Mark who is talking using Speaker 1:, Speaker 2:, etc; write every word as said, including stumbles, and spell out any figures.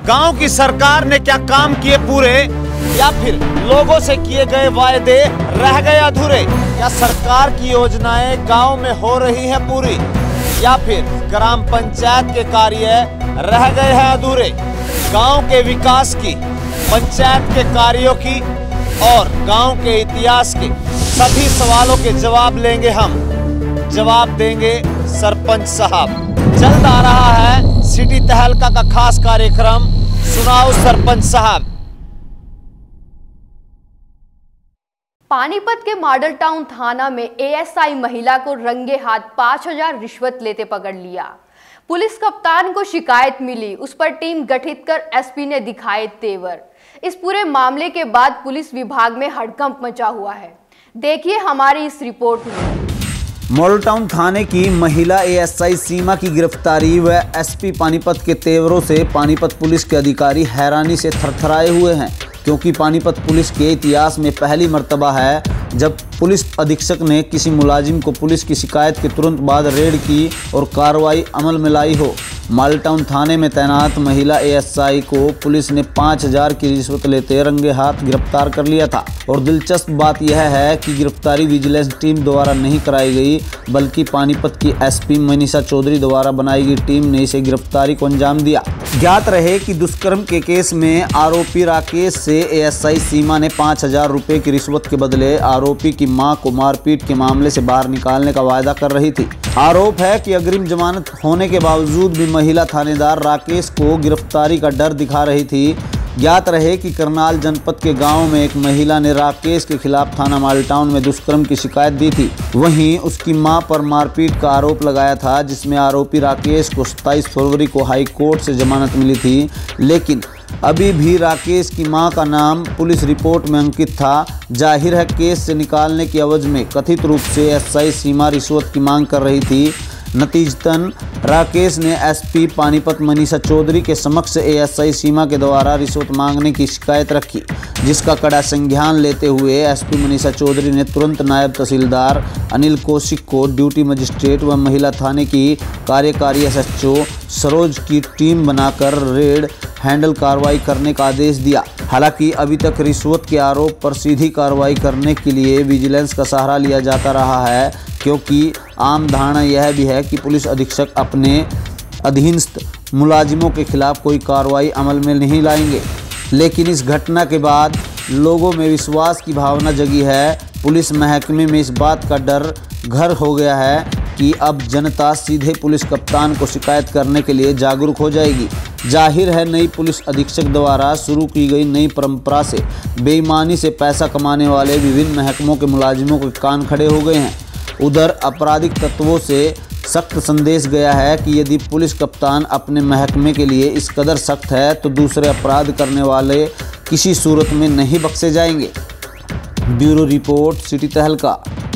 Speaker 1: गांव की सरकार ने क्या काम किए पूरे, या फिर लोगों से किए गए वायदे रह गए अधूरे? क्या सरकार की योजनाएं गांव में हो रही हैं पूरी, या फिर ग्राम पंचायत के कार्य रह गए हैं अधूरे? गांव के विकास की, पंचायत के कार्यों की और गांव के इतिहास के सभी सवालों के जवाब लेंगे हम, जवाब देंगे सरपंच साहब। जल्द आ रहा है सिटी तहलका का खास कार्यक्रम, सुनाओ सरपंच साहब।
Speaker 2: पानीपत के मॉडल टाउन थाना में एएसआई महिला को रंगे हाथ पाँच हजार रिश्वत लेते पकड़ लिया। पुलिस कप्तान को शिकायत मिली, उस पर टीम गठित कर एसपी ने दिखाए तेवर। इस पूरे मामले के बाद पुलिस विभाग में हड़कंप मचा हुआ है। देखिए हमारी इस रिपोर्ट में।
Speaker 3: मॉडल टाउन थाने की महिला एएसआई सीमा की गिरफ्तारी व एसपी पानीपत के तेवरों से पानीपत पुलिस के अधिकारी हैरानी से थरथराए हुए हैं, क्योंकि पानीपत पुलिस के इतिहास में पहली मर्तबा है जब पुलिस अधीक्षक ने किसी मुलाजिम को पुलिस की शिकायत के तुरंत बाद रेड की और कार्रवाई अमल में लाई हो। मॉडल टाउन थाने में तैनात महिला एएसआई को पुलिस ने पाँच हजार की रिश्वत लेते रंगे हाथ गिरफ्तार कर लिया था। और दिलचस्प बात यह है कि गिरफ्तारी विजिलेंस टीम द्वारा नहीं कराई गई, बल्कि पानीपत की एसपी मनीषा चौधरी द्वारा बनाई गई टीम ने इसे गिरफ्तारी को अंजाम दिया। ज्ञात रहे कि दुष्कर्म के केस में आरोपी राकेश से एएसआई सीमा ने पाँच हजार रुपये की रिश्वत के बदले आरोपी की मां को मारपीट के मामले से बाहर निकालने का वायदा कर रही थी। आरोप है कि अग्रिम जमानत होने के बावजूद भी महिला थानेदार राकेश को गिरफ्तारी का डर दिखा रही थी। ज्ञात रहे कि करनाल जनपद के गांव में एक महिला ने राकेश के खिलाफ थाना मॉडल टाउन में दुष्कर्म की शिकायत दी थी। वहीं उसकी मां पर मारपीट का आरोप लगाया था, जिसमें आरोपी राकेश को सत्ताईस फरवरी को हाई कोर्ट से जमानत मिली थी। लेकिन अभी भी राकेश की मां का नाम पुलिस रिपोर्ट में अंकित था। जाहिर है केस से निकालने की एवज में कथित रूप से एसआई सीमा रिश्वत की मांग कर रही थी। नतीजतन राकेश ने एसपी पानीपत मनीषा चौधरी के समक्ष एएसआई सीमा के द्वारा रिश्वत मांगने की शिकायत रखी, जिसका कड़ा संज्ञान लेते हुए एसपी मनीषा चौधरी ने तुरंत नायब तहसीलदार अनिल कौशिक को ड्यूटी मजिस्ट्रेट व महिला थाने की कार्यकारी एसएचओ सरोज की टीम बनाकर रेड हैंडल कार्रवाई करने का आदेश दिया। हालांकि अभी तक रिश्वत के आरोप पर सीधी कार्रवाई करने के लिए विजिलेंस का सहारा लिया जाता रहा है, क्योंकि आम धारणा यह भी है कि पुलिस अधीक्षक अपने अधीनस्थ मुलाजिमों के खिलाफ कोई कार्रवाई अमल में नहीं लाएंगे। लेकिन इस घटना के बाद लोगों में विश्वास की भावना जगी है। पुलिस महकमे में इस बात का डर घर हो गया है कि अब जनता सीधे पुलिस कप्तान को शिकायत करने के लिए जागरूक हो जाएगी। जाहिर है नई पुलिस अधीक्षक द्वारा शुरू की गई नई परंपरा से बेईमानी से पैसा कमाने वाले विभिन्न महकमों के मुलाजिमों के कान खड़े हो गए हैं। उधर आपराधिक तत्वों से सख्त संदेश गया है कि यदि पुलिस कप्तान अपने महकमे के लिए इस कदर सख्त है तो दूसरे अपराध करने वाले किसी सूरत में नहीं बख्शे जाएंगे। ब्यूरो रिपोर्ट, सिटी तहलका।